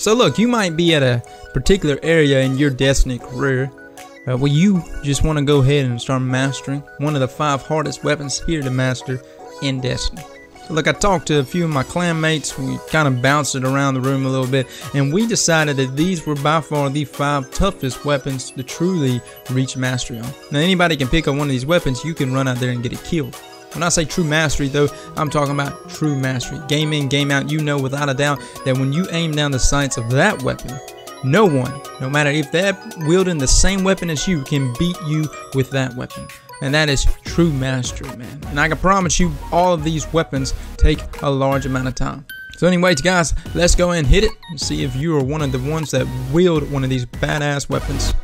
So look, you might be at a particular area in your Destiny career where you just want to go ahead and start mastering one of the 5 hardest weapons here to master in Destiny. So look, I talked to a few of my clan mates, we kind of bounced it around the room a little bit, and we decided that these were by far the 5 toughest weapons to truly reach mastery on. Now anybody can pick up one of these weapons, you can run out there and get a kill. When I say true mastery though, I'm talking about true mastery. Game in, game out, you know without a doubt that when you aim down the sights of that weapon, no one, no matter if they're wielding the same weapon as you, can beat you with that weapon. And that is true mastery, man. And I can promise you all of these weapons take a large amount of time. So anyways, guys, let's go and hit it and see if you are one of the ones that wield one of these badass weapons.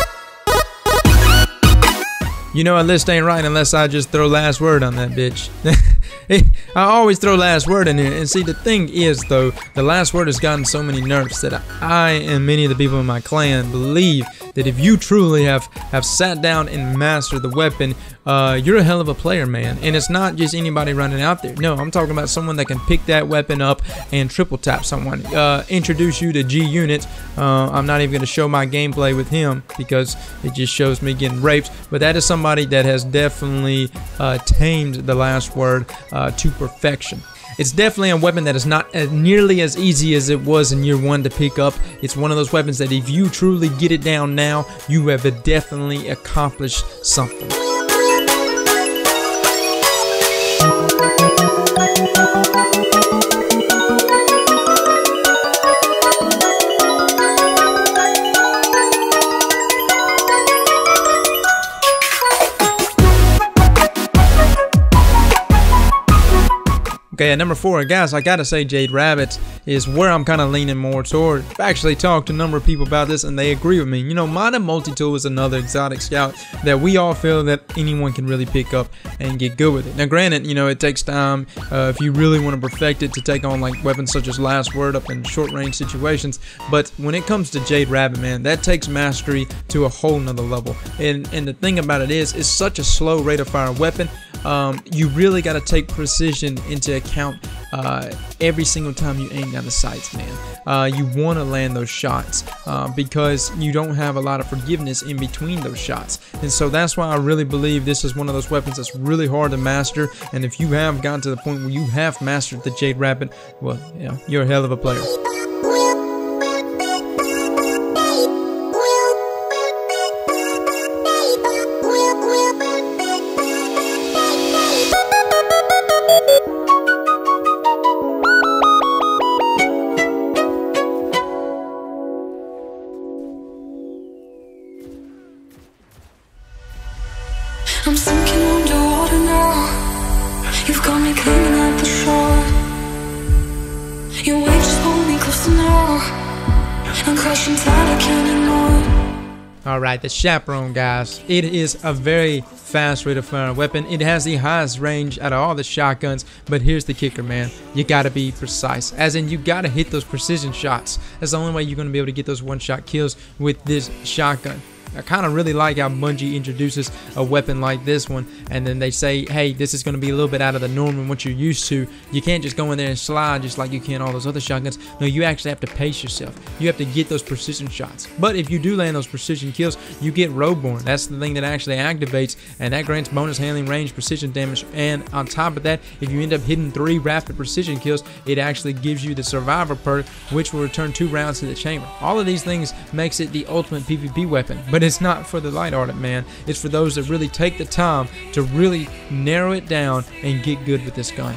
You know, a list ain't right unless I just throw last word on that bitch. I always throw last word in here. And see, the thing is, though, the last word has gotten so many nerfs that I and many of the people in my clan believe that if you truly have sat down and mastered the weapon, you're a hell of a player, man. And it's not just anybody running out there. No, I'm talking about someone that can pick that weapon up and triple tap someone. Introduce you to G-Unit. I'm not even going to show my gameplay with him because it just shows me getting raped. But that is somebody that has definitely tamed the last word to perfection. It's definitely a weapon that is not nearly as easy as it was in year 1 to pick up. It's one of those weapons that if you truly get it down now, you have definitely accomplished something. Okay, at number 4, guys, I gotta say Jade Rabbit is where I'm kind of leaning more toward. I've actually talked to a number of people about this and they agree with me. You know, Modern Multi-Tool is another exotic scout that we all feel that anyone can really pick up and get good with it. Now granted, you know, it takes time if you really want to perfect it to take on like weapons such as Last Word up in short range situations, but when it comes to Jade Rabbit, man, that takes mastery to a whole nother level. And the thing about it is, it's such a slow rate of fire weapon. You really got to take precision into account every single time you aim down the sights, man. You want to land those shots because you don't have a lot of forgiveness in between those shots. And so that's why I really believe this is one of those weapons that's really hard to master. And if you have gotten to the point where you have mastered the Jade Rabbit, well, you know, you're a hell of a player. I'm sinking underwater now. You've got me clinging at the shore. Your wave just pulled me closer now. I'm crashing tight, I can't ignore. Alright, the Chaperone, guys. It is a very fast rate of fire weapon. It has the highest range out of all the shotguns, but here's the kicker, man. You gotta be precise. As in, you gotta hit those precision shots. That's the only way you're gonna be able to get those one-shot kills with this shotgun. I kind of really like how Bungie introduces a weapon like this one, and then they say, hey, this is going to be a little bit out of the norm and what you're used to. You can't just go in there and slide just like you can all those other shotguns. No, you actually have to pace yourself. You have to get those precision shots. But if you do land those precision kills, you get Roadborn. That's the thing that actually activates, and that grants bonus handling, range, precision damage. And on top of that, if you end up hitting 3 rapid precision kills, it actually gives you the Survivor perk, which will return 2 rounds to the chamber. All of these things makes it the ultimate PvP weapon. But it's not for the light-hearted, man. It's for those that really take the time to really narrow it down and get good with this gun.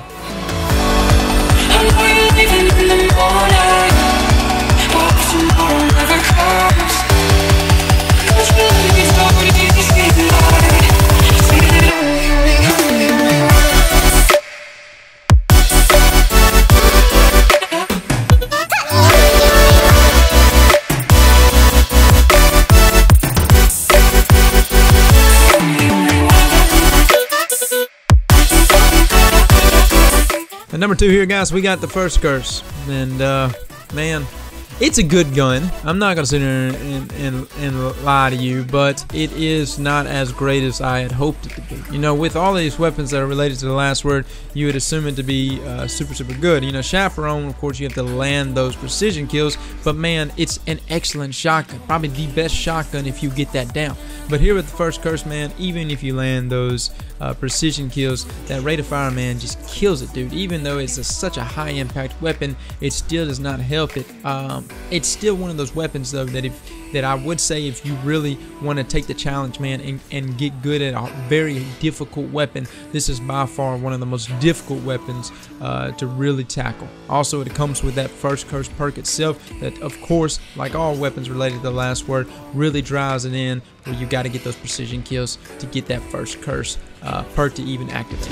At number 2 here, guys, we got the First Curse, and man, It's a good gun. I'm not gonna sit here and lie to you, but it is not as great as I had hoped it to be. You know, with all these weapons that are related to the last word, you would assume it to be super good. You know, Chaperone, of course, you have to land those precision kills, but man, it's an excellent shotgun. Probably the best shotgun if you get that down. But here with the first curse, man, even if you land those precision kills, that rate of fire, man, just kills it, dude. Even though it's such a high impact weapon, it still does not help it. It's still one of those weapons though that I would say if you really want to take the challenge, man, and get good at a very difficult weapon, this is by far one of the most difficult weapons to really tackle. Also, it comes with that first curse perk itself that, of course, like all weapons related to the last word, really drives it in where you got to get those precision kills to get that first curse perk to even activate.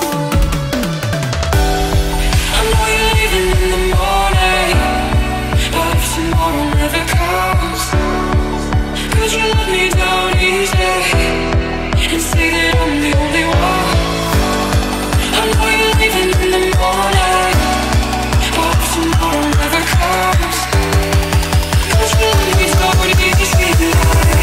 Tomorrow never comes. Could you let me down easy and say that I'm the only one? I know you're leaving in the morning, but if tomorrow never comes, could you let me down easy and say that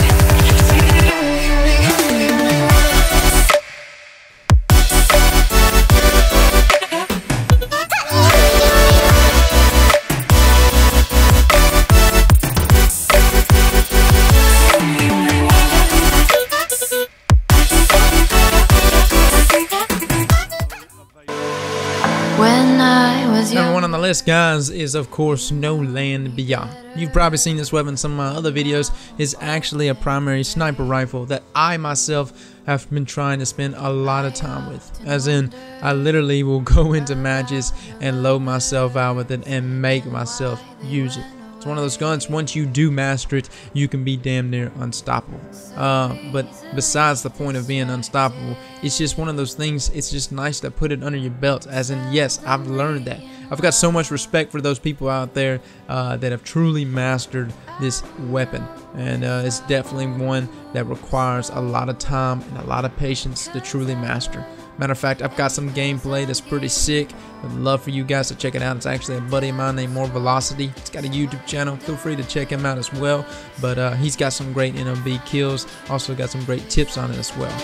Number one on the list, guys, is of course No Land Beyond. You've probably seen this weapon in some of my other videos. It's actually a primary sniper rifle that I myself have been trying to spend a lot of time with. As in, I literally will go into matches and load myself out with it and make myself use it. It's one of those guns, once you do master it, you can be damn near unstoppable. But besides the point of being unstoppable, it's just one of those things, it's just nice to put it under your belt. As in, yes, I've learned that. I've got so much respect for those people out there that have truly mastered this weapon. And it's definitely one that requires a lot of time and a lot of patience to truly master. Matter of fact, I've got some gameplay that's pretty sick. I'd love for you guys to check it out. It's actually a buddy of mine named More Velocity. He's got a YouTube channel. Feel free to check him out as well. But he's got some great NMB kills. Also got some great tips on it as well.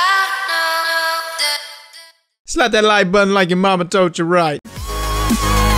Slap that like button like your mama told you right.